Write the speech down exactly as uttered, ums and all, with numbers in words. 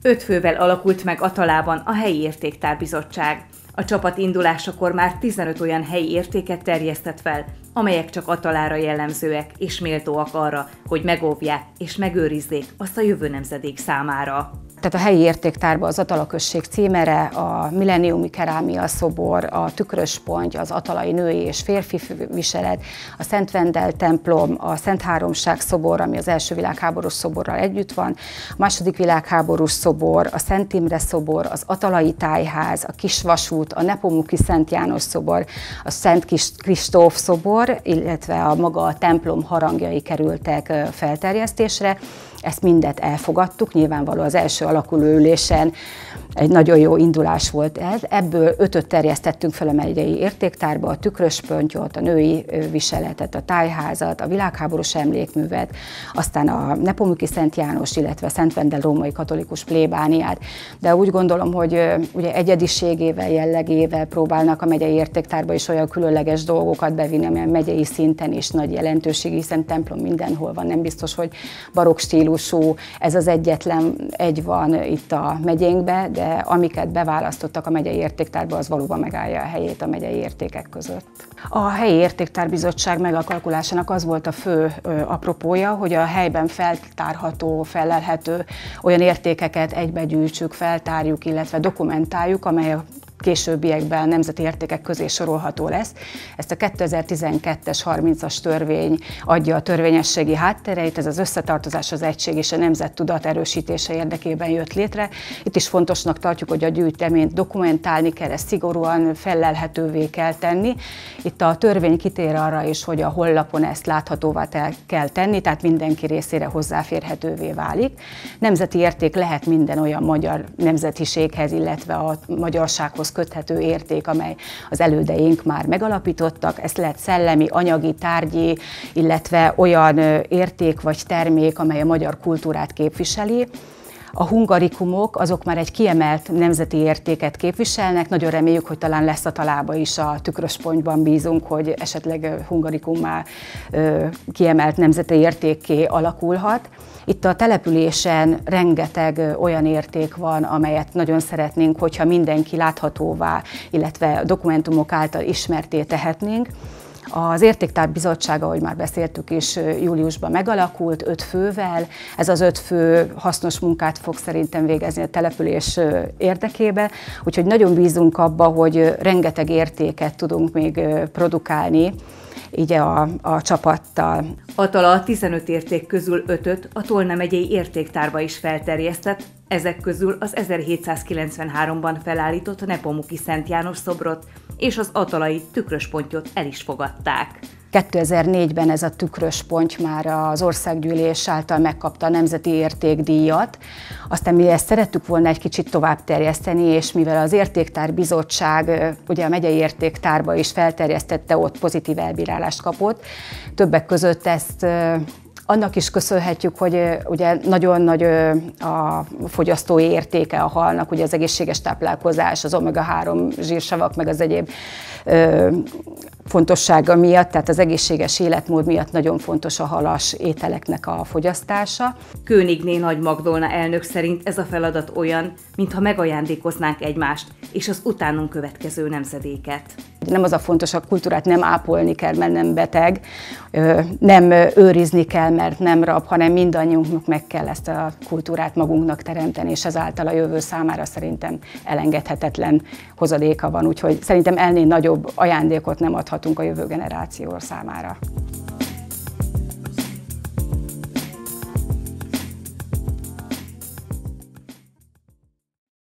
Öt fővel alakult meg Atalában a helyi értéktárbizottság. A csapat indulásakor már tizenöt olyan helyi értéket terjesztett fel, amelyek csak Atalára jellemzőek és méltóak arra, hogy megóvják és megőrizzék azt a jövő nemzedék számára. Tehát a helyi értéktárban az Atala község címere, a milleniumi kerámia szobor, a tükrös ponty, az atalai női és férfi viselet, a Szent Vendel templom, a Szent Háromság szobor, ami az első világháborús szoborral együtt van, a második világháborús szobor, a Szent Imre szobor, az atalai tájház, a Kisvasút, a Nepomuki Szent János szobor, a Szent Kristóf szobor, illetve a maga a templom harangjai kerültek felterjesztésre. Ezt mindet elfogadtuk, nyilvánvaló az első alakuló ülésen egy nagyon jó indulás volt ez. Ebből ötöt terjesztettünk fel a megyei értéktárba, a tükrös pontyot, a női viseletet, a tájházat, a világháborús emlékművet, aztán a Nepomuki Szent János, illetve Szent Vendel római katolikus plébániát. De úgy gondolom, hogy ugye egyediségével, jellegével próbálnak a megyei értéktárba is olyan különleges dolgokat bevinni, ami a megyei szinten is nagy jelentőség, hiszen templom mindenhol van, nem biztos, hogy barokk stílusú, ez az egyetlen egy van itt a megyénkben, de amiket beválasztottak a megyei értéktárba, az valóban megállja a helyét a megyei értékek között. A helyi értéktárbizottság megalkulásának az volt a fő apropója, hogy a helyben feltárható, fellelhető olyan értékeket egybegyűjtsük, feltárjuk, illetve dokumentáljuk, amely a későbbiekben nemzeti értékek közé sorolható lesz. Ezt a kétezer-tizenkettes harmincas törvény adja a törvényességi háttereit, ez az összetartozás, az egység és a nemzettudat erősítése érdekében jött létre. Itt is fontosnak tartjuk, hogy a gyűjteményt dokumentálni kell, ezt szigorúan fellelhetővé kell tenni. Itt a törvény kitér arra is, hogy a honlapon ezt láthatóvá kell tenni, tehát mindenki részére hozzáférhetővé válik. Nemzeti érték lehet minden olyan magyar nemzetiséghez, illetve a magyarsághoz köthető érték, amely az elődeink már megalapítottak. Ez lehet szellemi, anyagi, tárgyi, illetve olyan érték vagy termék, amely a magyar kultúrát képviseli. A hungarikumok azok már egy kiemelt nemzeti értéket képviselnek, nagyon reméljük, hogy talán lesz Atalába is, a tükrös pontyban bízunk, hogy esetleg hungarikummá kiemelt nemzeti értékké alakulhat. Itt a településen rengeteg olyan érték van, amelyet nagyon szeretnénk, hogyha mindenki láthatóvá, illetve dokumentumok által ismertté tehetnénk. Az Értéktárbizottság, ahogy már beszéltük is, júliusban megalakult öt fővel. Ez az öt fő hasznos munkát fog szerintem végezni a település érdekébe, úgyhogy nagyon bízunk abba, hogy rengeteg értéket tudunk még produkálni így a, a csapattal. Atala a tizenöt érték közül ötöt a Tolna megyei értéktárba is felterjesztett, ezek közül az ezerhétszázkilencvenháromban felállított Nepomuki Szent János szobrot és az atalai tükrös pontyot el is fogadták. kétezer-négyben ez a tükrös ponty már az országgyűlés által megkapta a nemzeti értékdíjat. Aztán mi ezt szerettük volna egy kicsit tovább terjeszteni, és mivel az Értéktárbizottság ugye a megyei értéktárba is felterjesztette, ott pozitív elbírálást kapott. Többek között ezt annak is köszönhetjük, hogy ugye nagyon nagy a fogyasztói értéke a halnak, ugye az egészséges táplálkozás, az omega három zsírsavak, meg az egyéb fontossága miatt, tehát az egészséges életmód miatt nagyon fontos a halas ételeknek a fogyasztása. Königné Nagy Magdolna elnök szerint ez a feladat olyan, mintha megajándékoznánk egymást és az utánunk következő nemzedéket. Nem az a fontos, a kultúrát nem ápolni kell, mert nem beteg, nem őrizni kell, mert nem rab, hanem mindannyiunknak meg kell ezt a kultúrát magunknak teremteni, és ezáltal a jövő számára szerintem elengedhetetlen hozadéka van, úgyhogy szerintem ennél nagyobb ajándékot nem adhatunk a jövő generáció számára.